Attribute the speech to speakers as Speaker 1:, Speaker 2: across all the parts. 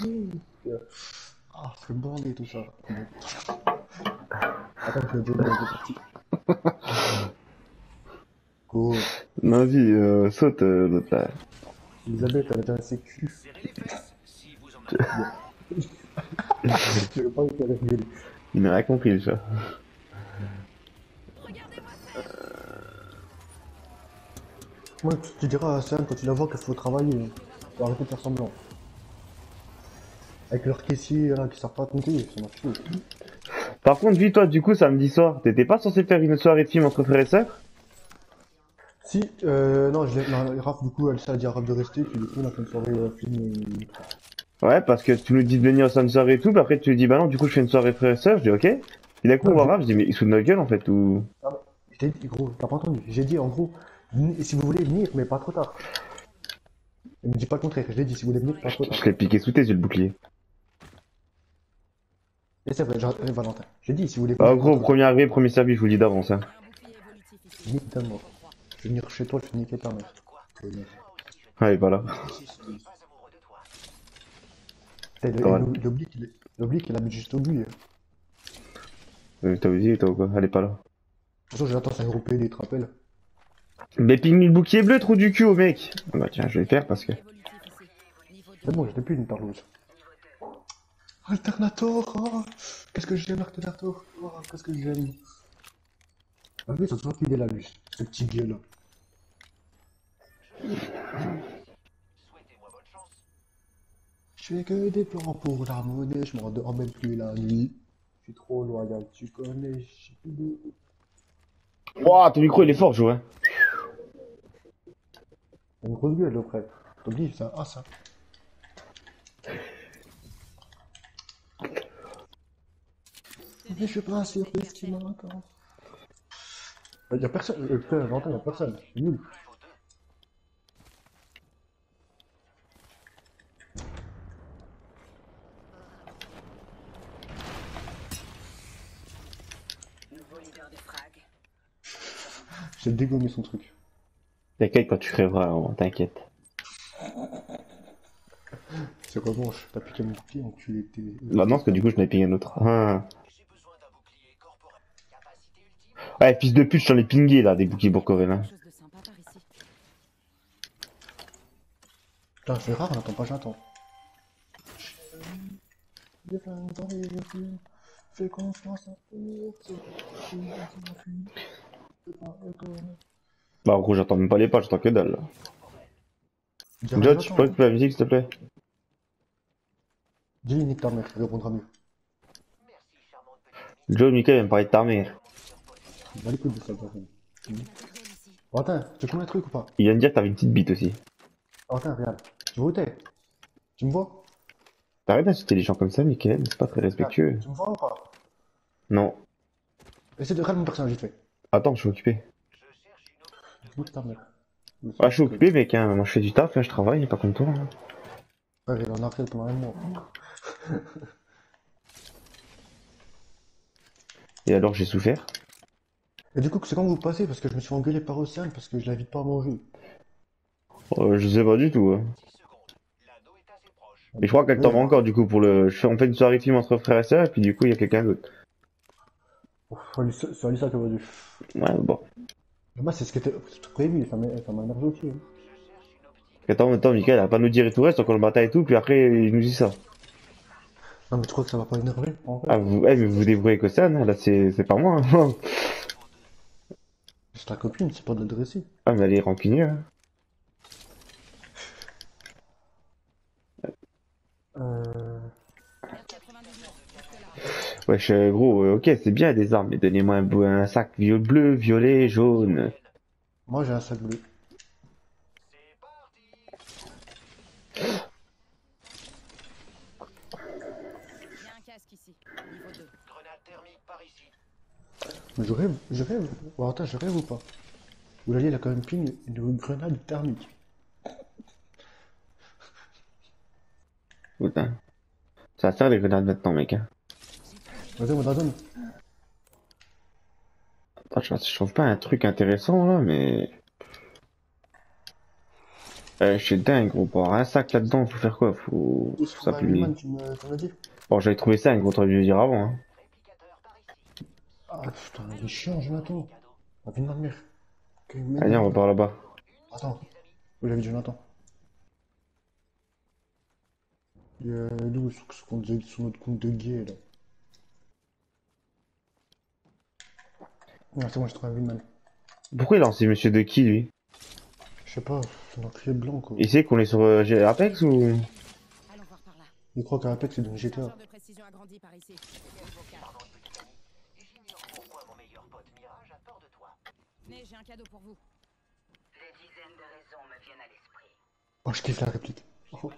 Speaker 1: Ah, c'est bandé tout ça. Bon. Attends, je vais dire dans deux parties. Go.
Speaker 2: Vas-y, saute l'autre là.
Speaker 1: Elisabeth, elle a déjà un sécu. Bon. Je veux pas que elle rigoler.
Speaker 2: Il n'a rien compris déjà.
Speaker 1: Moi, tu diras à Sam quand tu la vois qu'il faut travailler. Faut arrêter de faire semblant. Avec leur caissier là qui savent pas compter, ça m'a tué.
Speaker 2: Par contre, dis toi, du coup, samedi soir, t'étais pas censé faire une soirée de film entre frères et sœurs?
Speaker 1: Si, non, non, Raph, du coup, elle s'est dit à Raph de rester, puis du coup, on a fait une soirée film.
Speaker 2: Ouais, parce que tu nous dis de venir samedi soir et tout, puis après tu nous dis bah non, du coup je fais une soirée frère et sœurs, je dis ok. Puis d'un coup on
Speaker 1: Non,
Speaker 2: voit Raph, je dis mais il se fout de notre gueule en fait, ou...
Speaker 1: ah, je t'ai dit, gros, t'as pas entendu. J'ai dit, en gros, si vous voulez venir, mais pas trop tard. Il me dit pas le contraire, je l'ai dit, si vous voulez venir, pas trop
Speaker 2: Je
Speaker 1: tard.
Speaker 2: l'ai piqué sous tes yeux le bouclier.
Speaker 1: Et c'est vrai, Valentin. J'ai dit, si vous voulez
Speaker 2: Bah
Speaker 1: venir, pas
Speaker 2: gros,
Speaker 1: trop tard.
Speaker 2: premier arrivé, premier servi, je vous le dis d'avance, hein.
Speaker 1: Nique ta mort. Je vais venir chez toi, je vais niquer ta mère. Connard.
Speaker 2: Ouais, voilà.
Speaker 1: Putain,
Speaker 2: T'auras-
Speaker 1: l'oblique, il habite juste au but. De
Speaker 2: T'as oublié, toi ou quoi? Elle est pas là.
Speaker 1: toute façon, j'attends 5 euros PD, tu te rappelles?
Speaker 2: Mais ping le bouclier bleu, trou du cul au mec! Ah bah tiens, je vais le faire parce que...
Speaker 1: C'est bon, je n'ai plus une tarlouse. Alternator, oh, qu'est-ce que j'aime Alternator, oh, qu'est-ce que j'aime. Ah oui, ils sont toujours fidèles à lui, ce petit vieux là. Je fais que des plans pour la monnaie, je m'endors même plus la nuit. Je suis trop loyal, tu connais, je suis plus de...
Speaker 2: Wouah, ton micro il est fort, joué, hein.
Speaker 1: T'as une grosse gueule, le frère. T'oublies, c'est un A, ça. Mais je suis pas sûr de ce qui m'attend. Y'a personne, frère, j'entends, y'a personne. Je suis nul. J'ai dégommé son truc.
Speaker 2: T'inquiète quand tu crèveras, hein, t'inquiète.
Speaker 1: C'est revanche, t'as piqué mon pied, enculé, t'es...
Speaker 2: Bah non, parce que du coup je n'ai pingé un autre. Ah. Ouais, fils de pute, je t'en ai pingé là, des boucliers bourcorés là.
Speaker 1: Putain, c'est rare, on attend pas, j'attends. Fais confiance à
Speaker 2: Bah en gros, j'entends même pas les pas, j'entends que dalle là. Joe, tu peux
Speaker 1: j'attends.
Speaker 2: écouter la musique s'il te plaît?
Speaker 1: Dis-lui, nique ta mère, il répondra mieux.
Speaker 2: Joe, Mika vient me parler de ta mère.
Speaker 1: Va l'écoute de ça, personne. Valentin, tu connais un truc ou pas?
Speaker 2: Il vient de dire que t'avais une petite bite aussi.
Speaker 1: Valentin, regarde. Tu vois où t'es? Tu me vois?
Speaker 2: T'arrêtes d'insulter les gens comme ça, Mickaël, c'est pas très
Speaker 1: Regarde,
Speaker 2: respectueux.
Speaker 1: tu me vois ou pas?
Speaker 2: Non.
Speaker 1: Essaie de regarder mon personnage vite fait.
Speaker 2: Attends, je suis occupé.
Speaker 1: Nique ta mère.
Speaker 2: Ah, je suis occupé, mec, hein. Moi je fais du taf, hein, je travaille, pas comme toi, hein.
Speaker 1: Frère, il en a fait pendant un mois.
Speaker 2: Et alors, j'ai souffert.
Speaker 1: Et du coup, c'est quand vous passez? Parce que je me suis fait engueuler par Océane parce que je l'invite pas à manger.
Speaker 2: Je sais pas du tout, hein. Et je crois qu'elle
Speaker 1: Ouais,
Speaker 2: t'en va encore, du coup, pour le... On fait une soirée film entre frères et sœurs, et puis du coup, il y a quelqu'un d'autre.
Speaker 1: c'est Alissa qui a vendu.
Speaker 2: Ouais, bon.
Speaker 1: Moi, c'est ce qui était prévu, ça m'a énervé aussi. Hein.
Speaker 2: Attends, Mickaël, elle va pas nous dire et tout reste, donc on le bataille et tout, puis après, il nous dit ça.
Speaker 1: Non, mais tu crois que ça va pas énerver, en vrai?
Speaker 2: Ah, vous, mais vous débrouillez avec Océane, hein, là, c'est pas moi, hein.
Speaker 1: C'est ta copine, c'est pas de la dresser.
Speaker 2: Ah, mais elle est rancunière, hein.
Speaker 1: Euh...
Speaker 2: Wesh, gros, ok, c'est bien des armes, mais donnez-moi un sac bleu, violet, jaune.
Speaker 1: Moi, j'ai un sac bleu. Mais je rêve. Oh, attends, je rêve ou pas? Oulali, il a quand même ping une grenade thermique.
Speaker 2: Putain. Ça sert les grenades maintenant, mec, hein.
Speaker 1: Vas-y, on la donne.
Speaker 2: Attends, je trouve pas un truc intéressant, là, mais... Je suis dingue, gros. Pour avoir un sac là-dedans, faut faire quoi? Faut
Speaker 1: Où se trouve un
Speaker 2: s'appuyer.
Speaker 1: Wingman, tu m'as dit?
Speaker 2: Bon, j'avais trouvé 5, gros, t'aurais dû le dire avant, hein.
Speaker 1: Ah putain, il est chiant, Jonathan. Ah, viens de ma mère. Qu'il m'aide
Speaker 2: Allez, on va
Speaker 1: là-bas.
Speaker 2: par là-bas.
Speaker 1: Attends, où j'avais Jonathan? Il est d'où sur notre compte de gay là? Ouais, c'est bon, j'ai trouvé un Wingman.
Speaker 2: Pourquoi il a lancé monsieur de qui, lui?
Speaker 1: Je sais pas, c'est un enculé blanc quoi.
Speaker 2: Il sait qu'on est sur Apex ou?
Speaker 3: Allons voir par là.
Speaker 1: Il croit qu'Apex c'est dans GTA.
Speaker 3: Chargeur de précision agrandi par ici. Mais j'ai un cadeau pour vous.
Speaker 4: Des dizaines de raisons me viennent à l'esprit.
Speaker 1: Oh, je kiffe la réplique. Oh.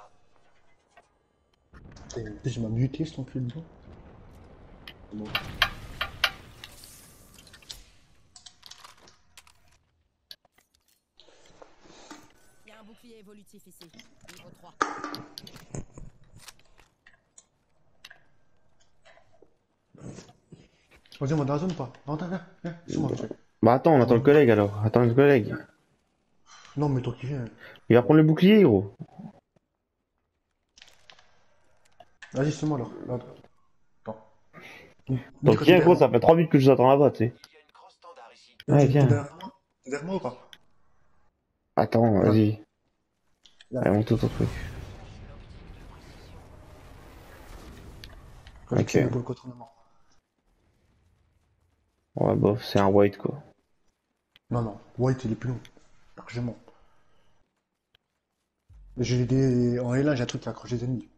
Speaker 1: Putain, je m'ai muté cet enculé de blanc. Bon.
Speaker 3: Il y a un bouclier évolutif ici. Niveau 3.
Speaker 1: Vas-y, on va dans la zone ou pas? Non, attends, viens, c'est moi, monsieur.
Speaker 2: Bah attends, on attend le collègue alors. Attends le collègue.
Speaker 1: Non, mais toi qui viens.
Speaker 2: Il va prendre le bouclier, gros.
Speaker 1: Vas-y, c'est moi alors. Là, attends.
Speaker 2: Donc
Speaker 1: Nico,
Speaker 2: viens,
Speaker 1: t'es
Speaker 2: gros,
Speaker 1: derrière
Speaker 2: ça fait 3 minutes que je vous attends là-bas, tu sais.
Speaker 1: moi.
Speaker 2: Ouais,
Speaker 1: T'es
Speaker 2: viens.
Speaker 1: derrière moi? T'es derrière moi ou pas?
Speaker 2: Attends, vas-y.
Speaker 1: Là.
Speaker 2: Allez, monte ton truc.
Speaker 1: Ok. Pour le contournement.
Speaker 2: Ouais, bof, c'est un white, quoi.
Speaker 1: Non, non. White, il est plus long. Largement. J'ai des... En L1, j'ai un truc qui accroche les ennemis.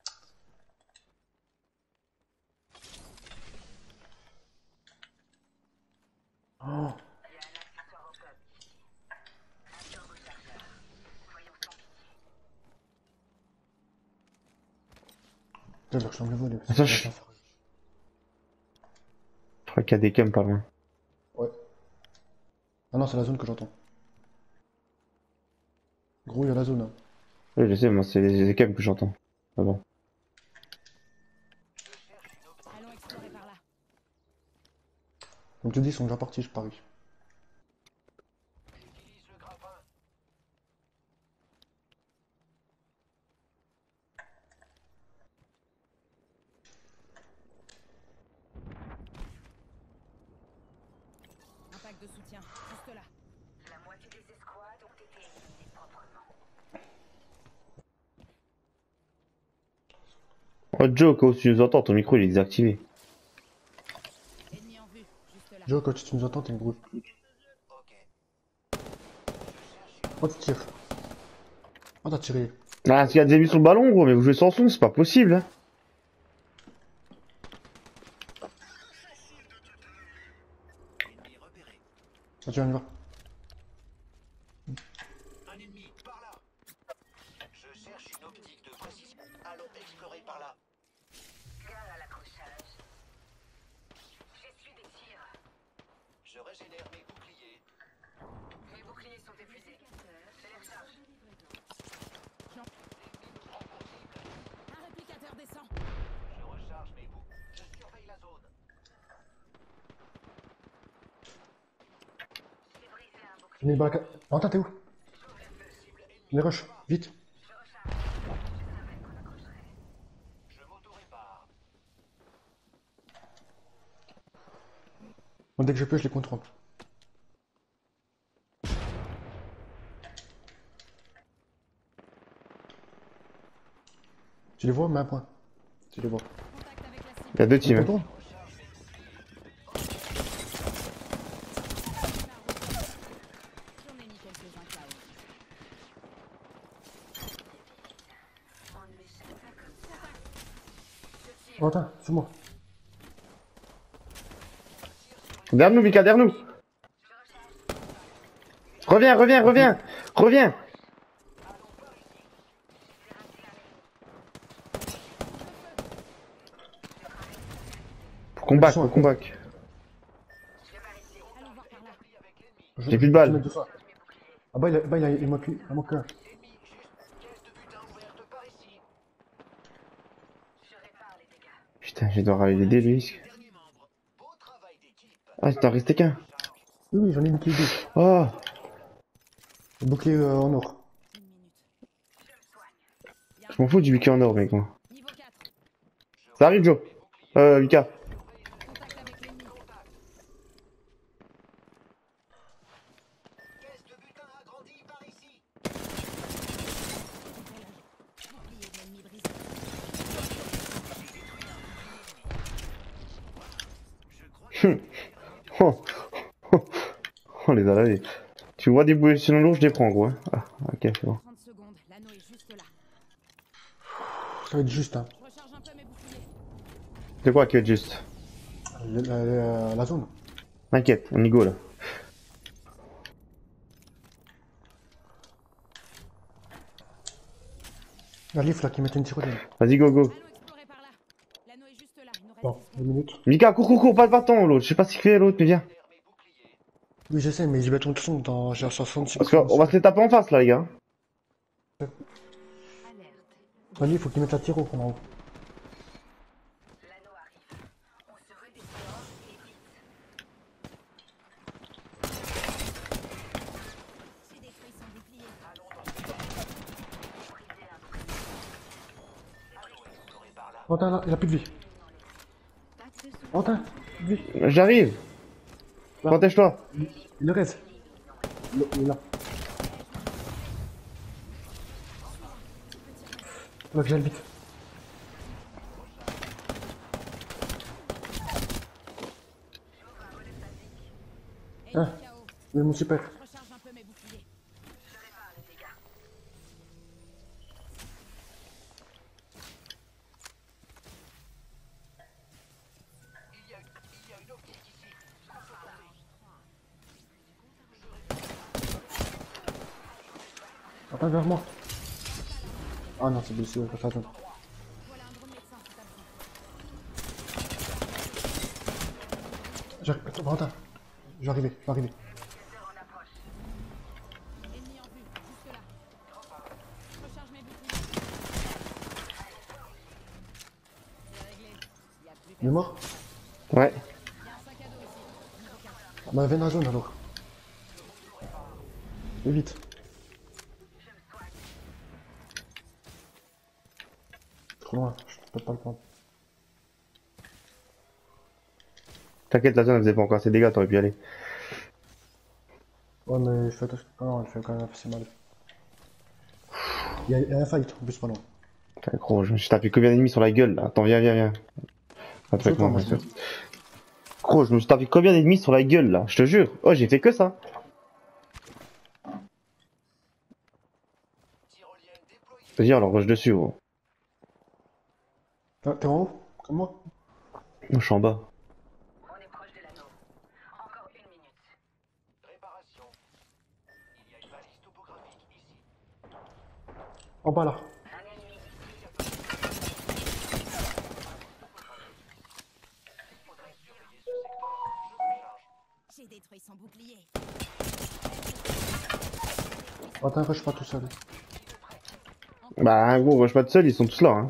Speaker 1: Oh. Putain, leur chambre volée.
Speaker 2: Attends, je crois qu'il y a des cams pas loin.
Speaker 1: Ouais. Ah non, c'est la zone que j'entends. Gros, il y a la zone. Hein.
Speaker 2: Oui, je sais, moi, c'est les cams que j'entends. Ah bon.
Speaker 3: Allons explorer par là.
Speaker 1: Comme tu dis, ils sont déjà partis, je parie.
Speaker 3: Un pack de soutien. Juste là.
Speaker 4: La moitié des escouades ont été éliminées proprement.
Speaker 2: Oh, Joe, quand tu nous entends, ton micro il est désactivé.
Speaker 3: Ennemi en vue. Juste là.
Speaker 1: Joe, quand tu nous entends, t'es une grosse pute. Oh, tu tires. Oh, t'as tiré.
Speaker 2: Ah, parce qu'il y a des ennemis sur le ballon, gros, mais vous jouez sans son, c'est pas possible, hein.
Speaker 1: Vas-y, on y va.
Speaker 5: Un ennemi, par là. Je cherche une optique de précision. Allons explorer par là.
Speaker 4: Gare à l'accrochage. J'essuie des tirs.
Speaker 5: Je régénère mes boucliers.
Speaker 4: Mes boucliers sont épuisés. Je les recharge.
Speaker 3: Un réplicateur descend.
Speaker 5: Je recharge mes boucliers. Je surveille la zone.
Speaker 4: J'ai brisé un bouclier.
Speaker 1: Finis le barricade. Valentin, t'es où? Les rush, vite.
Speaker 5: Je m'auto-répare.
Speaker 1: Bon, dès que je peux, je les contrôle. Tu les vois? Mets un point. Tu les vois.
Speaker 3: Contact avec la cible.
Speaker 2: Il y a deux
Speaker 1: Tu
Speaker 2: teams.
Speaker 1: contrôles?
Speaker 3: J'en ai mis quelques-uns KO.
Speaker 4: On ne m'échappe pas comme ça. Je tire.
Speaker 1: Valentin, c'est moi.
Speaker 2: Derrière nous, Mika, derrière nous. Reviens, reviens, reviens. Reviens. Pour combat, pour combat.
Speaker 3: Allons voir par là.
Speaker 2: J'ai plus de balles.
Speaker 1: Je vais mettre deux fois. Ah bah, il manque un.
Speaker 5: Caisse de butin ouverte par ici.
Speaker 4: Je répare les dégâts.
Speaker 2: Putain, je vais devoir aller l'aider, lui.
Speaker 5: Dernier membre. Beau travail d'équipe.
Speaker 2: Ah, il t'en restait qu'un.
Speaker 1: Oui, oui, j'en ai une bouclier deux.
Speaker 2: Oh.
Speaker 1: Le bouclier en or.
Speaker 2: m'en fous du wiki en or, mec, moi.
Speaker 3: Niveau 4.
Speaker 2: Ça arrive, Joe. Mika.
Speaker 3: Contact avec l'ennemi.
Speaker 5: Caisse de butin agrandie par ici.
Speaker 3: Bouclier de l'ennemi brisé.
Speaker 2: Oh. On les a lavés. Tu vois des bouées sur lourd, je les prends, gros. Hein. Ah, ok, c'est bon.
Speaker 3: 30 secondes. L'anneau est juste là.
Speaker 1: Ça va être juste, hein.
Speaker 3: Je recharge un peu mes boucliers.
Speaker 2: C'est quoi qui est juste?
Speaker 1: La zone.
Speaker 2: T'inquiète, on y go là.
Speaker 1: La Leaf là qui mettait une tyrolienne.
Speaker 2: Vas-y, go, go.
Speaker 3: Allons explorer par là. L'anneau est juste là. Il nous reste
Speaker 1: Bon,
Speaker 3: 10
Speaker 1: 2
Speaker 3: secondes.
Speaker 1: minutes.
Speaker 2: Mika, cours, pas de bâton, l'autre. Je sais pas ce qu'il fait, l'autre, mais viens.
Speaker 1: Oui, je sais, mais je vais tomber tout son dans. J'ai 66.
Speaker 2: Parce qu'on va se les taper en face là, les gars.
Speaker 4: Alerte.
Speaker 1: La Leaf, faut qu'il mette la tyro en haut.
Speaker 4: L'anneau arrive. On se redéploie et vite.
Speaker 3: J'ai détruit son bouclier.
Speaker 4: Brisez un bouclier.
Speaker 1: Valentin, là, il a plus de vie.
Speaker 4: Pas de soucis.
Speaker 1: Valentin, plus de vie.
Speaker 2: J'arrive. Protège-toi.
Speaker 1: Il le reste. Il est là. Là, viens vite.
Speaker 3: Ennemi
Speaker 1: Ah.
Speaker 3: KO.
Speaker 1: Mais mon super.
Speaker 3: Je recharge un peu mes boucliers.
Speaker 4: Je répare les dégâts.
Speaker 5: Il y a une optique ici.
Speaker 1: Attends, vers moi. Ah non, c'est blessé, ça attends.
Speaker 3: Voilà un drone médecin si t'as besoin.
Speaker 1: J'arrive, attends, Valentin. Je vais arriver, je vais arriver.
Speaker 4: Secteur en approche.
Speaker 3: Ennemi en vue. Juste là. Je recharge mes boucliers. C'est réglé. Il y a plus
Speaker 1: Il est mort?
Speaker 2: Ouais.
Speaker 3: Il y a un sac à dos ici. Niveau 4.
Speaker 1: Bah, viens dans la zone alors. Et vite. Trop loin, je peux pas le prendre.
Speaker 2: T'inquiète, la zone elle faisait pas encore assez de dégâts, t'aurais pu y aller.
Speaker 1: Ouais, mais je fais attention. Ah non, il fait quand même assez mal. Il y a un fight, en plus, pas loin.
Speaker 2: Putain, gros, je me suis tapé combien d'ennemis sur la gueule là? Attends, viens. Attends, avec moi,
Speaker 1: moi,
Speaker 2: bien sûr. Gros, je me suis tapé combien d'ennemis sur la gueule là? Je te jure. Oh, j'ai fait que ça.
Speaker 5: Tyrolienne déployée.
Speaker 2: Vas-y, on leur rush dessus, gros.
Speaker 1: Ah, t'es en haut? Comme moi?
Speaker 2: Moi, je suis en bas.
Speaker 4: On est proche de l'anneau. Encore 1 minute.
Speaker 5: Réparation. Il y a une balise topographique ici.
Speaker 1: En bas là.
Speaker 4: Un ennemi ici.
Speaker 5: Faudrait surveiller ce secteur. Je recharge.
Speaker 3: J'ai détruit son bouclier.
Speaker 1: Valentin, rush pas tout seul.
Speaker 2: Bah, gros, rush pas de seul, ils sont tous là, hein.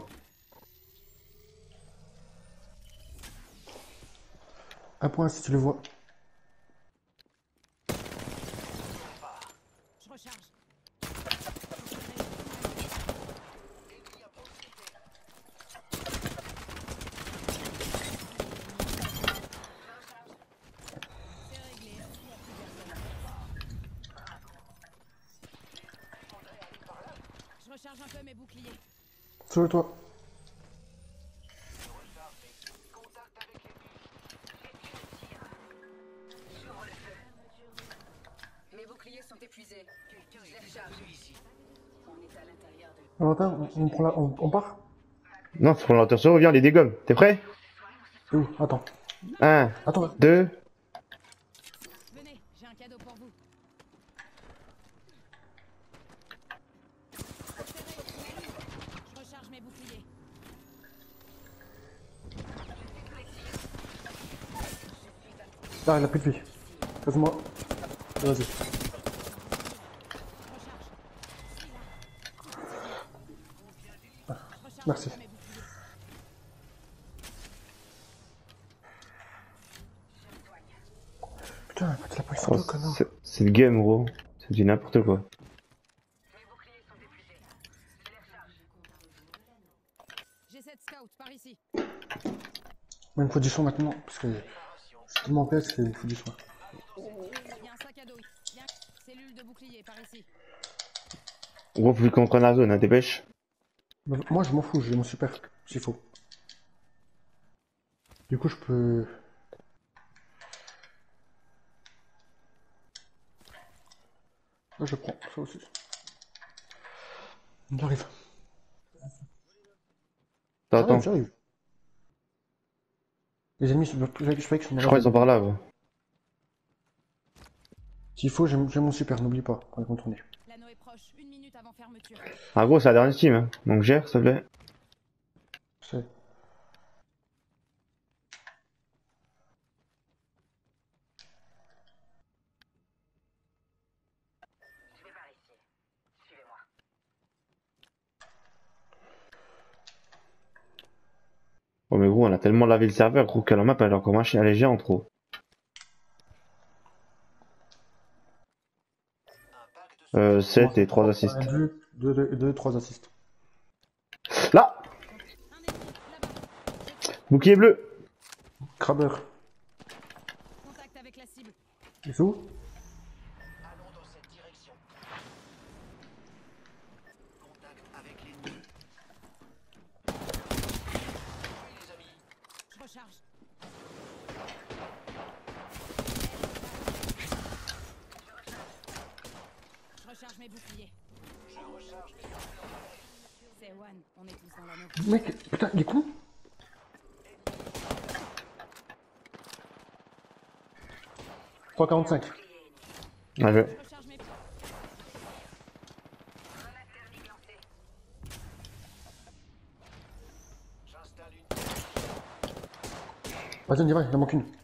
Speaker 1: Un point si tu le vois.
Speaker 3: Je recharge. C'est réglé. Il y a plus personne. Je recharge un peu mes boucliers.
Speaker 1: Sur toi.
Speaker 5: Contact avec l'ennemi.
Speaker 4: Mes boucliers sont épuisés. Je les recharge. On est à l'intérieur de...
Speaker 1: Valentin, on prend la... on part?
Speaker 2: Non, faut qu'on leur se revient, les dégommes. T'es prêt?
Speaker 1: T'es où? Attends.
Speaker 2: 1,
Speaker 1: Attends.
Speaker 2: 2.
Speaker 3: Venez, j'ai un cadeau pour vous. Je recharge mes boucliers.
Speaker 1: Là, il a plus de vie. Casse-moi. Vas-y.
Speaker 3: Je recharge. Je recharge
Speaker 1: Merci.
Speaker 3: un peu mes boucliers.
Speaker 1: Putain, tu l'as pas eu sur
Speaker 2: Oh,
Speaker 1: toi, connard.
Speaker 2: c'est le game, gros. C'est du n'importe quoi.
Speaker 4: Mes boucliers sont épuisés. Je les recharge.
Speaker 3: G7 Scout, par ici.
Speaker 1: Il me faut du soin maintenant, parce que je suis tellement PS qu'il me faut du soin.
Speaker 3: Il y a un sac à dos. Bien. Cellule de bouclier, par ici.
Speaker 2: Gros, faut qu'on prenne la zone, hein, dépêche.
Speaker 1: Moi je m'en fous, j'ai mon super, s'il faut. Du coup je peux... Là je prends, ça aussi. J'arrive.
Speaker 2: Attends,
Speaker 1: J'arrive. Les ennemis, je fais que je
Speaker 2: je crois qu'ils sont par là, gros.
Speaker 1: S'il faut, j'ai mon super, n'oublie pas, pour les contourner.
Speaker 3: L'anneau est proche, 1 minute avant fermeture.
Speaker 2: Ah, gros, c'est la dernière team, hein. Donc gère, s'il te plaît.
Speaker 1: C'est...
Speaker 4: Je vais par ici. Suivez-moi.
Speaker 2: Oh, mais gros, on a tellement lavé le serveur, gros, que la map, elle est encore machin, elle est géante, trop.
Speaker 5: Un pack de
Speaker 2: 7 et 3 assists.
Speaker 1: 3 assists.
Speaker 2: Là!
Speaker 3: Un ennemi, là-bas.
Speaker 2: Bouclier bleu!
Speaker 1: Crabber.
Speaker 3: Contact avec la cible.
Speaker 1: Il est où?
Speaker 5: allons dans cette direction. Contact avec l'ennemi. Oui, les amis.
Speaker 3: Je recharge. Je recharge mes boucliers.
Speaker 5: Je recharge mes
Speaker 3: C'est One, on est tous dans l'anneau.
Speaker 1: Mec, putain, il est con. « 3,45.
Speaker 2: Ah,
Speaker 3: Je recharge mes
Speaker 5: J'installe une.
Speaker 1: Vas-y, on y va, il en manque une.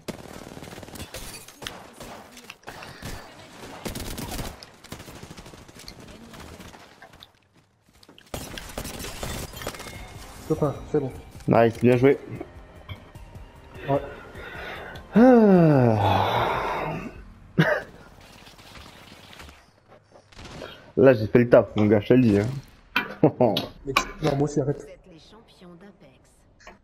Speaker 1: Copain, c'est bon.
Speaker 2: nice, bien joué.
Speaker 1: Ouais.
Speaker 2: Ah. Là, j'ai fait le taf, mon gars, je te le dis, hein.
Speaker 1: Mec, non, moi aussi, arrête.
Speaker 4: Vous êtes les champions d'Apex.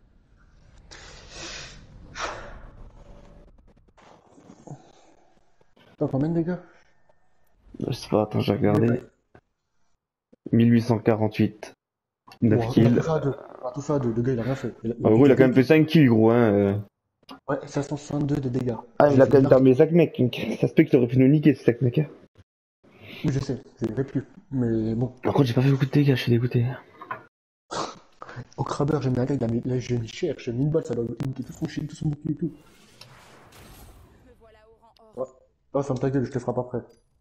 Speaker 1: T'as combien de dégâts?
Speaker 2: Je sais pas, attends, j'ai regardé. 1848. 9
Speaker 1: Bon, on a
Speaker 2: kills.
Speaker 1: tout ça à deux. On a tout ça à deux. Le gars, il a rien fait.
Speaker 2: En gros, il a quand même fait 5 kills, gros, hein.
Speaker 1: Ouais, 562 de dégâts.
Speaker 2: Ah, il a quand même
Speaker 1: fait
Speaker 2: terminé 5 mecs. Ça se peut qu'il aurait pu nous niquer, ces 5 mecs. Hein.
Speaker 1: Oui, je sais, c'est plus. Mais bon.
Speaker 2: Par contre, j'ai pas fait beaucoup de dégâts, je suis dégoûté.
Speaker 1: Au crabber, j'ai mis un gars, là, j'ai mis cher, j'ai mis une balle, ça doit niquer tout son shield, tout son bouclier et tout.
Speaker 3: Me voilà au rang or.
Speaker 1: Oh, ferme ta gueule, je te frappe après.